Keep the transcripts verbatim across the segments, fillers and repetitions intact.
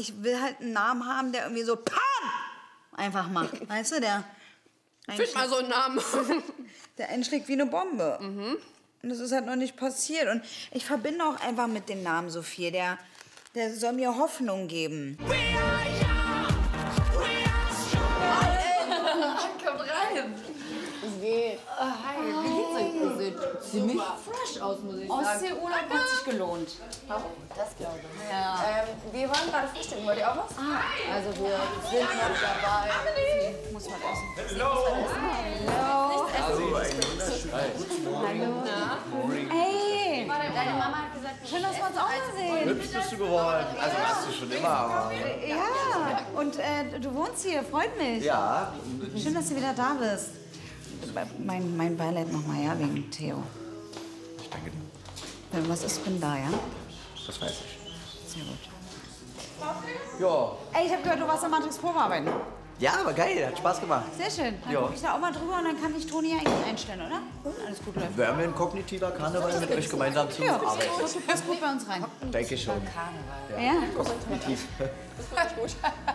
ich will halt einen Namen haben, der irgendwie so PAM einfach macht. Weißt du, der... Find mal so einen Namen. Der einschlägt wie eine Bombe. Mhm. Und das ist halt noch nicht passiert. Und ich verbinde auch einfach mit dem Namen so viel. Der, der soll mir Hoffnung geben. We are young, we are strong. Kommt rein. Es geht. Oh, hi, wie geht's euch? Ihr seht ziemlich fresh aus, muss ich sagen. Ostseeurlaub hat sich gelohnt. Das glaube ich. Ja. Ähm, wir waren gerade frühstücken. Wollt ihr auch was? Ah. Also wir sind noch dabei. Ich muss was essen. Hallo. Hallo. Hallo, ein wunderschönen guten Morgen. Hey. Deine Mama hat gesagt, Schön, dass wir uns auch mal sehen. Hübsch bist du geworden. Also warst du schon immer, aber... Ja, und äh, du wohnst hier, freut mich. Ja. Schön, dass du wieder da bist. Mein, mein Beileid nochmal, ja, wegen Theo. Ich danke dir. Wenn was ist, bin da, ja? Das weiß ich. Sehr gut. Ja. Ey, ich habe gehört, du warst in Matrix Probearbeiten. Ja, aber geil, hat Spaß gemacht. Sehr schön. Dann Ja. gucke ich da auch mal drüber und dann kann ich Toni ja eigentlich einstellen, oder? Alles gut läuft. Wären wir ein kognitiver Karneval mit euch gemeinsam zu Ja, arbeiten? du passt gut bei uns rein. Denke ich schon. Ja? Kognitiv. gut.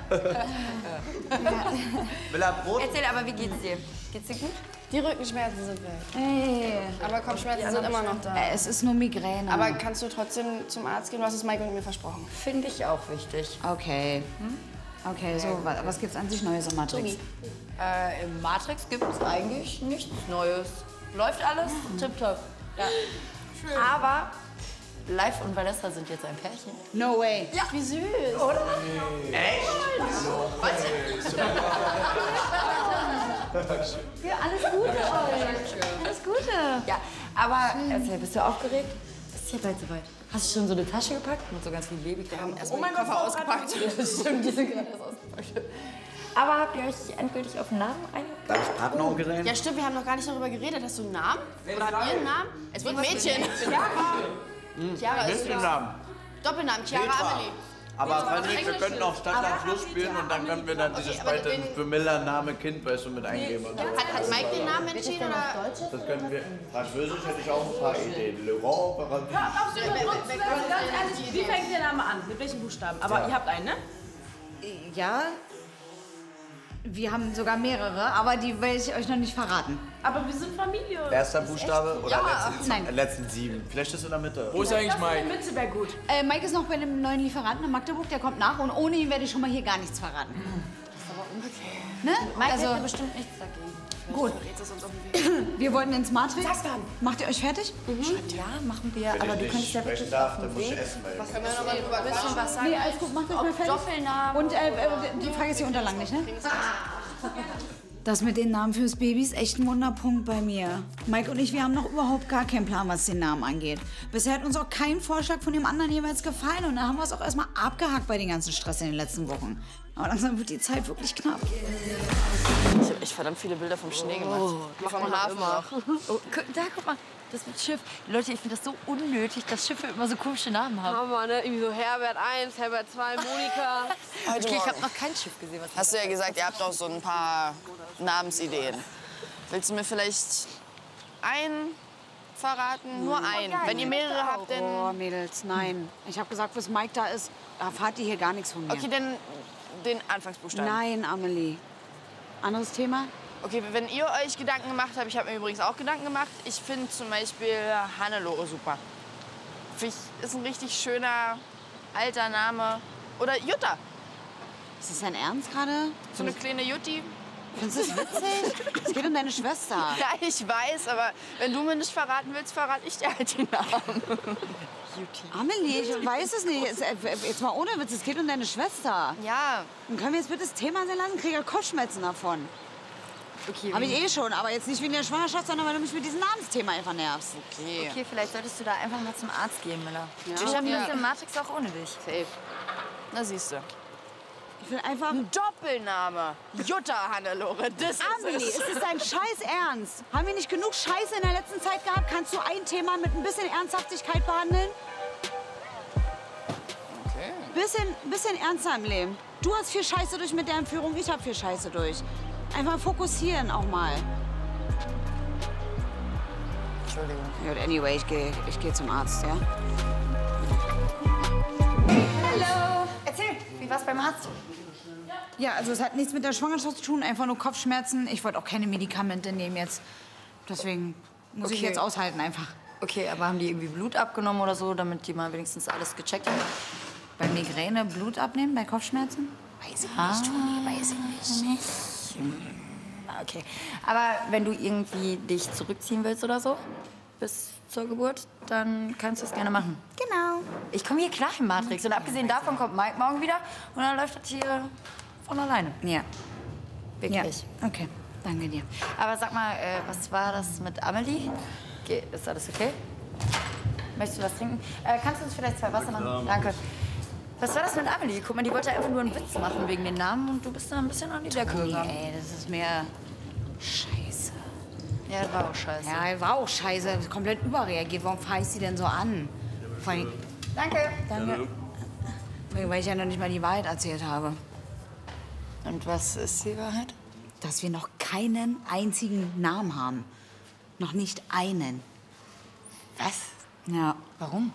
Will er Brot? Erzähl, aber wie geht's dir? Geht's dir gut? Die Rückenschmerzen sind weg. Ey. Aber Kopfschmerzen sind immer noch da. Äh, Es ist nur Migräne. Aber kannst du trotzdem zum Arzt gehen? Du hast es Mike und mir versprochen. Finde ich auch wichtig. Okay. Okay, so, wa- was gibt's an sich Neues in Matrix? Äh, Im Matrix gibt es eigentlich nichts Neues. Läuft alles tipptopp. Ja. Aber Live und Vanessa sind jetzt ein Pärchen. No way. Ja, wie süß. Oder? Ja, alles Gute euch. Alles Gute. Ja, aber erzähl, bist du aufgeregt? Ist ja bald soweit. Hast du schon so eine Tasche gepackt mit so ganz viel Baby? Wir haben erstmal den Koffer ausgepackt. Stimmt, die sind gerade erst ausgepackt. Aber habt ihr euch endgültig auf den Namen eingeladen? Darf ich Partneronkel sein? Ja, stimmt, wir haben noch gar nicht darüber geredet. Hast du einen Namen? Oder habt ihr einen Namen? Es wird Mädchen. Chiara ist Mit dem Namen. Doppelnamen, Chiara Petra. Amelie. Aber wenn nicht, wir könnten auch Stadt am Fluss spielen und dann können wir dann diese aber zweite den- Bemiller-Name Kind, weißt du, mit eingeben. Und so. Hat, hat Mike den Namen entschieden? Oder? Das können wir. Französisch hätte ich auch ein paar Ideen. Laurent, Paradies. Ganz ehrlich, wie fängt der Name an? Mit welchen Buchstaben? Aber Ja. ihr habt einen, ne? Ja, wir haben sogar mehrere, aber die will ich euch noch nicht verraten. Aber wir sind Familie. Erster Buchstabe oder Ja. letzten, Nein. letzten sieben? Vielleicht ist es in der Mitte. Wo ist eigentlich Das Mike? in Mitte wäre gut. Äh, Mike ist noch bei dem neuen Lieferanten in Magdeburg, der kommt nach und ohne ihn werde ich schon mal hier gar nichts verraten. Das ist aber okay. Ne? Mike Also, hätte bestimmt nichts dagegen. gut. Wir wollten ins Matrix. Macht ihr euch fertig? Ja, machen wir. Wenn aber ich du nicht könntest ja sprechen wirklich darf, auf dann dem muss ich Weg. essen. Weil Können wir noch mal drüber bisschen was sagen? Nee, alles gut, macht euch mal fertig. Doppelnamen. Und äh, äh, die Frage ist die Unterlagen nicht, ne? Das mit den Namen fürs Baby ist echt ein Wunderpunkt bei mir. Mike und ich, wir haben noch überhaupt gar keinen Plan, was den Namen angeht. Bisher hat uns auch kein Vorschlag von dem anderen jeweils gefallen und da haben wir es auch erstmal abgehakt bei den ganzen Stress in den letzten Wochen. Aber langsam wird die Zeit wirklich knapp. Ich habe echt verdammt viele Bilder vom Schnee gemacht. Die vom Hafen noch. Oh, gu- da, guck mal, das mit Schiff. Leute, ich finde das so unnötig, dass Schiffe immer so komische Namen haben. Hammer, ne? Irgendwie so Herbert eins, Herbert zwei, Monika. Okay, ich habe noch kein Schiff gesehen. Was Hast du ja gesagt, ihr habt auch so ein paar Namensideen. Willst du mir vielleicht einen verraten? Nur einen. Wenn ihr mehrere habt, Oh, dann... Mädels, nein. Ich habe gesagt, bis Mike da ist, erfahrt ihr hier gar nichts von mir. Okay, dann den Anfangsbuchstaben. Nein, Amelie. Anderes Thema? Okay, wenn ihr euch Gedanken gemacht habt, ich habe mir übrigens auch Gedanken gemacht. Ich finde zum Beispiel Hannelore super. Finde ich, ist ein richtig schöner, alter Name. Oder Jutta. Ist das dein Ernst gerade? So eine kleine Jutti. Findest du das witzig? Es geht um deine Schwester. Ja, ich weiß, aber wenn du mir nicht verraten willst, verrate ich dir halt den Namen. Amelie, ich weiß es nicht. Jetzt, äh, jetzt mal ohne Witz, es geht um deine Schwester. Ja, Dann können wir jetzt bitte das Thema sein lassen? Kriege ich Kopfschmerzen davon. Okay, Habe ich eh schon, aber jetzt nicht wegen der Schwangerschaft, sondern weil du mich mit diesem Namensthema einfach nervst. okay. okay, vielleicht solltest du da einfach mal zum Arzt gehen, Miller. Ja. Ich habe Ja. das in Matrix auch ohne dich. Safe. Na, siehst du. Ich will einfach... Ein Doppelname. Jutta Hannelore, das Amelie, ist ist es. das dein Scheiß Ernst? Haben wir nicht genug Scheiße in der letzten Zeit gehabt? Kannst du ein Thema mit ein bisschen Ernsthaftigkeit behandeln? Okay. Bisschen, bisschen ernster im Leben. Du hast viel Scheiße durch mit der Entführung, ich hab viel Scheiße durch. Einfach fokussieren auch mal. Entschuldigung. Gut, anyway, ich gehe ich geh zum Arzt, ja? Hallo. Erzähl, wie warst beim Arzt? Ja, also es hat nichts mit der Schwangerschaft zu tun, einfach nur Kopfschmerzen. Ich wollte auch keine Medikamente nehmen jetzt. Deswegen muss Okay. ich jetzt aushalten einfach. Okay, aber haben die irgendwie Blut abgenommen oder so, damit die mal wenigstens alles gecheckt haben? Bei Migräne Blut abnehmen, bei Kopfschmerzen? Weiß ich nicht, Toni, weiß ich nicht. Ah, okay. Aber wenn du irgendwie dich zurückziehen willst oder so, bis zur Geburt, dann kannst du es gerne machen. Genau. Ich komme hier klar in Matrix. Und abgesehen davon kommt Mike morgen wieder und dann läuft das hier von alleine. Ja. Wirklich. Ja. Okay, danke dir. Aber sag mal, äh, was war das mit Amelie? Ge ist alles okay? Möchtest du was trinken? Äh, kannst du uns vielleicht zwei Wasser machen? Danke. Was war das mit Amelie? Guck mal, die wollte einfach nur einen Witz machen wegen den Namen und du bist da ein bisschen an die Decke Nee, gegangen. ey, das ist mir scheiße. Ja, das war auch scheiße. Ja, war auch scheiße. Komplett überreagiert. Warum fahre ich sie denn so an? Vor allem, Danke. danke. Weil ich ja noch nicht mal die Wahrheit erzählt habe. Und was ist die Wahrheit? Dass wir noch keinen einzigen Namen haben. Noch nicht einen. Was? Ja. Warum?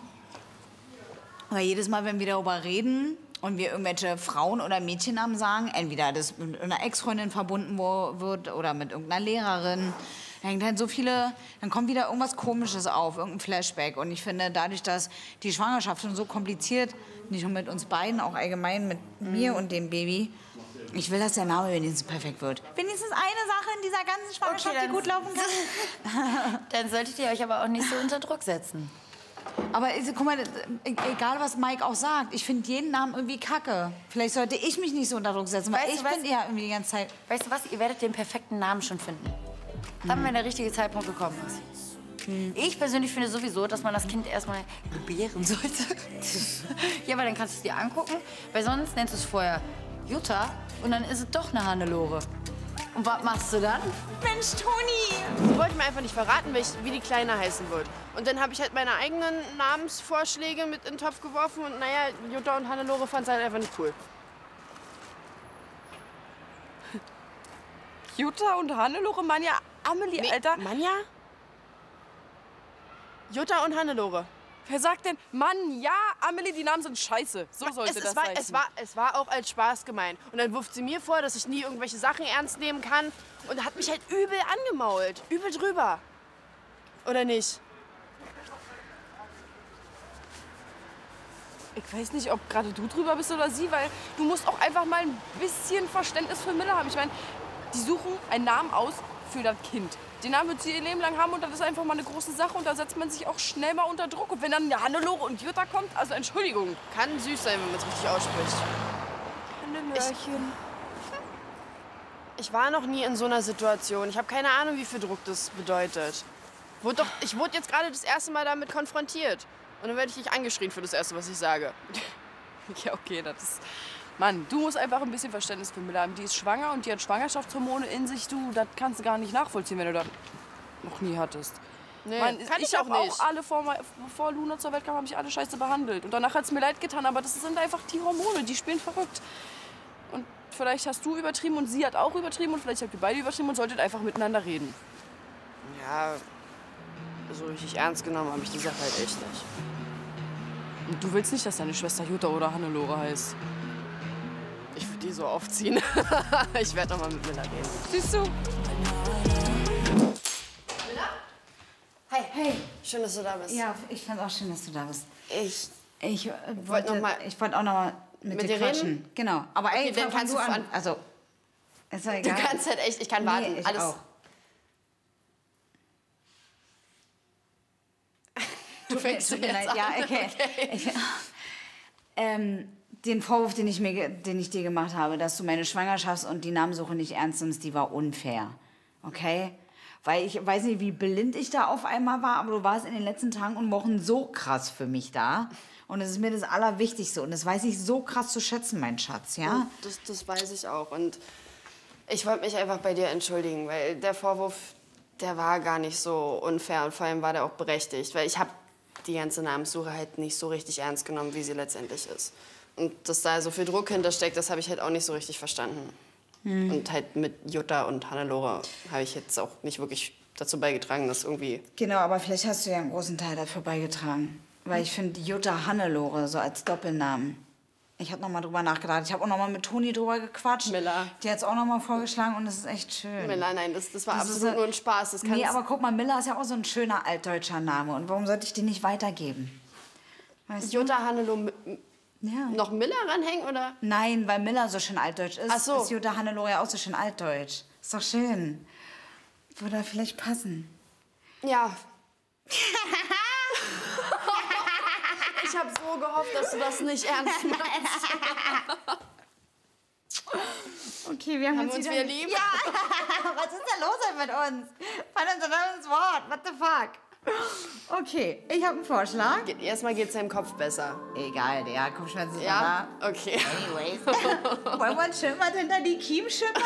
Weil jedes Mal, wenn wir darüber reden und wir irgendwelche Frauen- oder Mädchennamen sagen, entweder das mit einer Ex-Freundin verbunden wo- wird oder mit irgendeiner Lehrerin, dann hängt halt so viele, dann kommt wieder irgendwas Komisches auf, irgendein Flashback. Und ich finde, dadurch, dass die Schwangerschaft schon so kompliziert, nicht nur mit uns beiden, auch allgemein mit mir und dem Baby, ich will, dass der Name wenigstens perfekt wird. Wenigstens eine Sache in dieser ganzen Schwangerschaft, Okay, die gut laufen kann. Dann solltet ihr euch aber auch nicht so unter Druck setzen. Aber ist- guck mal, egal was Mike auch sagt, ich finde jeden Namen irgendwie kacke. Vielleicht sollte ich mich nicht so unter Druck setzen, weil Weißt ich du was? finde ja irgendwie die ganze Zeit... Weißt du was? Ihr werdet den perfekten Namen schon finden. Dann, wenn der richtige Zeitpunkt gekommen ist. Ich persönlich finde sowieso, dass man das Kind erstmal gebären sollte. Ja, weil dann kannst du es dir angucken, weil sonst nennst du es vorher Jutta und dann ist es doch eine Hannelore. Und was machst du dann? Mensch, Toni! Sie wollte mir einfach nicht verraten, wie, ich, wie die Kleine heißen wird. Und dann habe ich halt meine eigenen Namensvorschläge mit in den Topf geworfen. Und naja, Jutta und Hannelore fand es halt einfach nicht cool. Jutta und Hannelore, Manja, Amelie, Nee, Alter. Manja? Jutta und Hannelore. Wer sagt denn, Mann, ja, Amelie, die Namen sind scheiße. So sollte es, das es, war, heißen. es, war, es war auch als Spaß gemeint. Und dann wirft sie mir vor, dass ich nie irgendwelche Sachen ernst nehmen kann. Und hat mich halt übel angemault. Übel drüber. Oder nicht? Ich weiß nicht, ob gerade du drüber bist oder sie, weil du musst auch einfach mal ein bisschen Verständnis für Miller haben. Ich meine, die suchen einen Namen aus für das Kind. Den Namen wird sie ihr Leben lang haben und das ist einfach mal eine große Sache und da setzt man sich auch schnell mal unter Druck. Und wenn dann eine Hannelore und Jutta kommt, also Entschuldigung. Kann süß sein, wenn man es richtig ausspricht. Hannelörchen. Ich war noch nie in so einer Situation. Ich habe keine Ahnung, wie viel Druck das bedeutet. Wurde doch, ich wurde jetzt gerade das erste Mal damit konfrontiert. Und dann werde ich nicht angeschrien für das Erste, was ich sage. Ja, okay, das ist... Mann, du musst einfach ein bisschen Verständnis für Miller haben. Die ist schwanger und die hat Schwangerschaftshormone in sich. Du, das kannst du gar nicht nachvollziehen, wenn du das noch nie hattest. Nee, Mann, kann ich, ich auch habe nicht. auch alle, vor, bevor Luna zur Welt kam, habe ich alle scheiße behandelt. Und danach hat es mir leid getan, aber das sind einfach die Hormone, die spielen verrückt. Und vielleicht hast du übertrieben und sie hat auch übertrieben und vielleicht habt ihr beide übertrieben und solltet einfach miteinander reden. Ja, so richtig ernst genommen habe ich die Sache halt echt nicht. Und du willst nicht, dass deine Schwester Jutta oder Hannelore heißt. Ich würde die so aufziehen. Ich werde noch mal mit Miller reden. Siehst du? Hi. Hey. Schön, dass du da bist. Ja, ich fand auch schön, dass du da bist. Ich Ich äh, wollte noch mal- ich wollte auch noch mal mit, Mit dir dir quatschen. reden? Genau. Aber ey, Okay, dann fang kannst du du an. an. Also, ist doch Du egal. kannst halt echt, ich kann warten. Nee, ich Alles. auch. Du fängst Tut mir jetzt leid. an. Ja, okay. Okay. Ich, ähm, den Vorwurf, den ich, mir, ge- den ich dir gemacht habe, dass du meine Schwangerschafts- und die Namensuche nicht ernst nimmst, die war unfair. Okay? Weil ich weiß nicht, wie blind ich da auf einmal war, aber du warst in den letzten Tagen und Wochen so krass für mich da. Und es ist mir das Allerwichtigste. Und das weiß ich so krass zu schätzen, mein Schatz, ja? Das, das weiß ich auch. Und ich wollte mich einfach bei dir entschuldigen, weil der Vorwurf, der war gar nicht so unfair. Und vor allem war der auch berechtigt. Weil ich habe die ganze Namenssuche halt nicht so richtig ernst genommen, wie sie letztendlich ist. Und dass da so viel Druck hintersteckt, das habe ich halt auch nicht so richtig verstanden. Hm. Und halt mit Jutta und Hannelore habe ich jetzt auch nicht wirklich dazu beigetragen, dass irgendwie... Genau, aber vielleicht hast du ja einen großen Teil dafür beigetragen. Weil ich finde Jutta Hannelore so als Doppelnamen Ich habe noch mal drüber nachgedacht. Ich habe auch noch mal mit Toni drüber gequatscht. Miller. Die hat es auch noch mal vorgeschlagen und das ist echt schön. Miller, nein, das, das war Das ist absolut ja- nur ein Spaß. Das Nee, kannst- aber guck mal, Miller ist ja auch so ein schöner altdeutscher Name. Und warum sollte ich den nicht weitergeben? Weißt du? Jutta Hannelore M- Ja. noch Miller ranhängen, oder? Nein, weil Miller so schön altdeutsch ist, Ach so. ist Jutta Hannelore ja auch so schön altdeutsch. Ist doch schön. Würde vielleicht passen. Ja. Ich habe so gehofft, dass du das nicht ernst meinst. Okay, wir haben, Haben uns uns wieder... wir lieb? Ja, was ist denn los denn mit uns? Fall uns doch ins Wort, what the fuck? Okay, ich habe einen Vorschlag. Ge- Erstmal geht's deinem Kopf besser. Egal, der Kopfschmerz ist Ja? noch Okay. da. Anyways. Wollen wir uns schön mal hinter die Kiem schippern?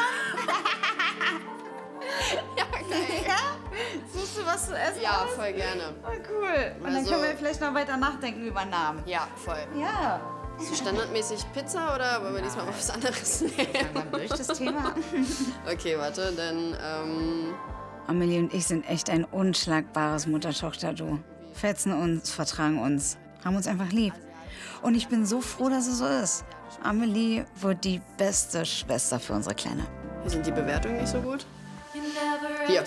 Ja, geil. Ja? Suchst du was zu essen? Ja, aus? voll gerne. Oh, cool. Und dann Also- können wir vielleicht noch weiter nachdenken über Namen. Ja, voll. Ja. So standardmäßig Pizza oder wollen wir diesmal was anderes nehmen? Dann durch das Thema. Okay, warte, dann, ähm... Amelie und ich sind echt ein unschlagbares Mutter-Tochter-Duo. Fetzen uns, vertragen uns, haben uns einfach lieb. Und ich bin so froh, dass es so ist. Amelie wird die beste Schwester für unsere Kleine. Hier sind die Bewertungen nicht so gut. Hier.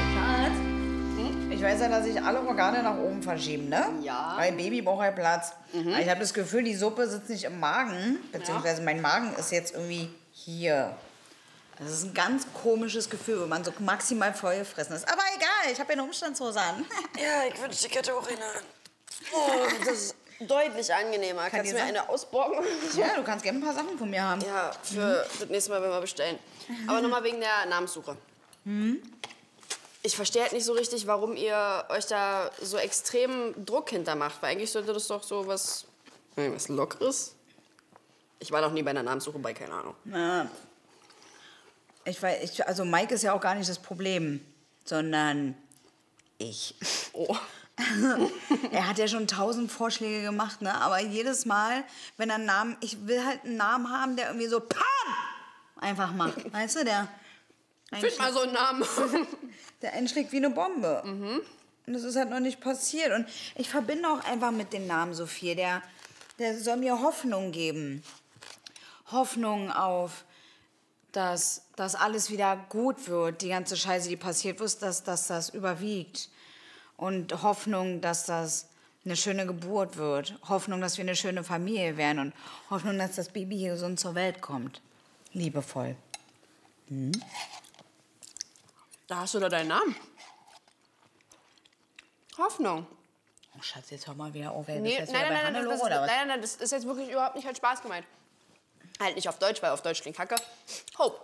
Ich weiß ja, dass sich alle Organe nach oben verschieben, ne? Ja. Weil Baby braucht halt Platz. Ich habe das Gefühl, die Suppe sitzt nicht im Magen, beziehungsweise mein Magen ist jetzt irgendwie hier. Das ist ein ganz komisches Gefühl, wenn man so maximal vollgefressen ist. Aber egal, ich habe ja eine Umstandshose an. Ja, ich wünsche die Kette auch rein. Oh, das ist deutlich angenehmer. Kannst die du mir sein? eine ausborgen? Ja, du kannst gerne ein paar Sachen von mir haben. Ja, für das nächste Mal, wenn wir bestellen. Aber nochmal wegen der Namenssuche. Ich verstehe halt nicht so richtig, warum ihr euch da so extrem Druck hintermacht. Weil eigentlich sollte das doch so was, was Lockeres. Ich war noch nie bei einer Namenssuche bei, keine Ahnung. Na, ich weiß, ich, also Mike ist ja auch gar nicht das Problem, sondern ich. Oh. Er hat ja schon tausend Vorschläge gemacht, ne? Aber jedes Mal, wenn er einen Namen, ich will halt einen Namen haben, der irgendwie so PAM einfach macht. Weißt du, der Find mal so einen Namen. der einschlägt wie eine Bombe. Und das ist halt noch nicht passiert. Und ich verbinde auch einfach mit dem Namen so viel. Der, der soll mir Hoffnung geben. Hoffnung auf, dass, dass alles wieder gut wird. Die ganze Scheiße, die passiert ist, dass, dass das überwiegt. Und Hoffnung, dass das eine schöne Geburt wird. Hoffnung, dass wir eine schöne Familie werden. Und Hoffnung, dass das Baby hier gesund zur Welt kommt. Liebevoll. Da hast du doch deinen Namen. Hoffnung. Oh, Schatz, jetzt hör mal wieder auf. Ey. Nee, Bist du nein, jetzt wieder nein, bei nein, Hannelore, das, das, oder was? nein, nein, das ist jetzt wirklich überhaupt nicht als Spaß gemeint. Halt nicht auf Deutsch, weil auf Deutsch klingt Kacke. Hope.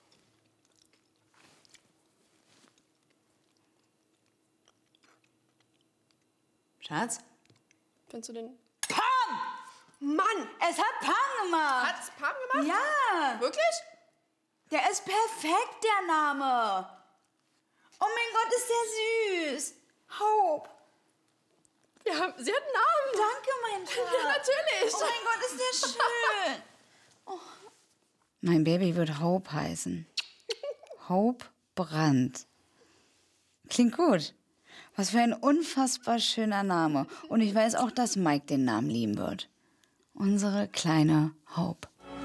Schatz? Findest du den? Pam! Mann! Es hat Pam gemacht. Hat's Pam gemacht? Ja. Wirklich? Der ist perfekt, der Name. Oh mein Gott, ist der süß. Hope. Ja, sie hat einen Namen. Danke, mein Schatz. Ja, natürlich. Oh mein Gott, ist der schön. Oh. Mein Baby wird Hope heißen. Hope Brandt. Klingt gut. Was für ein unfassbar schöner Name. Und ich weiß auch, dass Mike den Namen lieben wird. Unsere kleine Hope.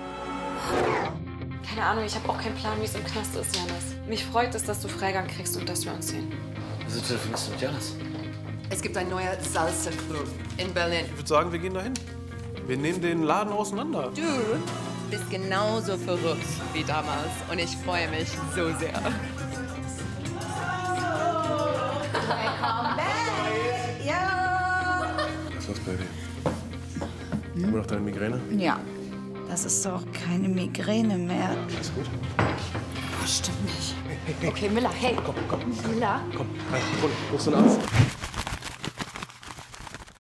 Keine Ahnung, ich habe auch keinen Plan, wie es im Knast ist, Janis. Mich freut es, dass du Freigang kriegst und dass wir uns sehen. Also telefonierst du mit Janis? Es gibt ein neuer Salsa-Club in Berlin. Ich würde sagen, wir gehen dahin. Wir nehmen den Laden auseinander. Du bist genauso verrückt wie damals und ich freue mich so sehr. Willkommen back. Ja. Was ist, Baby? Immer noch deine Migräne? Ja, das ist doch keine Migräne mehr. Alles gut? Oh, stimmt nicht. Okay, Miller, hey. Komm, komm, Miller? komm. Hey, ruf so einen Arzt.